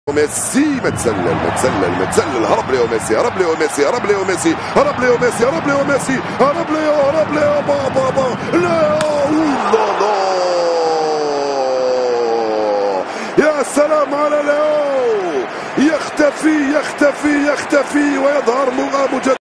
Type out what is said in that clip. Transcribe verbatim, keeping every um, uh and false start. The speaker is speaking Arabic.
ميسي متسلل متسلل متسلل هرب ليو ميسي هرب ليو ميسي هرب ليو ميسي هرب ليو ميسي هرب ليو ميسي هرب ليو هرب ليو با با با لا لا لا يا سلام على ليو يختفي يختفي يختفي ويظهر مجددا.